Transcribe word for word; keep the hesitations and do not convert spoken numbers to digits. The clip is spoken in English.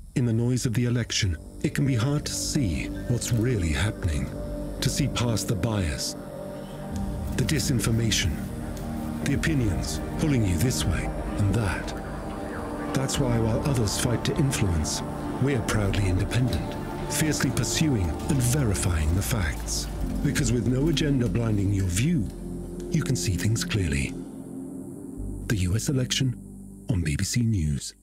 In the noise of the election, it can be hard to see what's really happening, to see past the bias, the disinformation, the opinions pulling you this way and that. That's why while others fight to influence, we're proudly independent, fiercely pursuing and verifying the facts. Because with no agenda blinding your view, you can see things clearly. The U S election on B B C News.